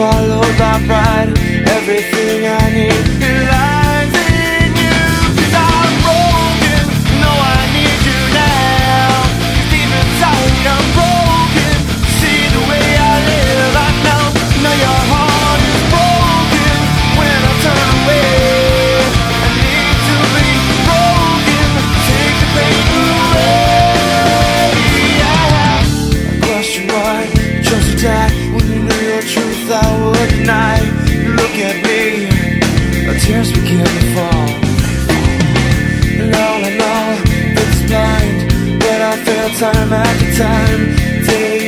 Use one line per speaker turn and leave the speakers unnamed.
swallowed by pride. Everything I need lies in you. 'Cause I'm broken, no I need you now. 'Cause deep inside I'm broken. See the way I live, I know your heart is broken. When I turn away, I need to be broken. Take the pain away. I question why you chose to die when you knew your truth I would deny. You look at me, our tears begin to fall. And all I know, it's blind, but I fail time after time. Day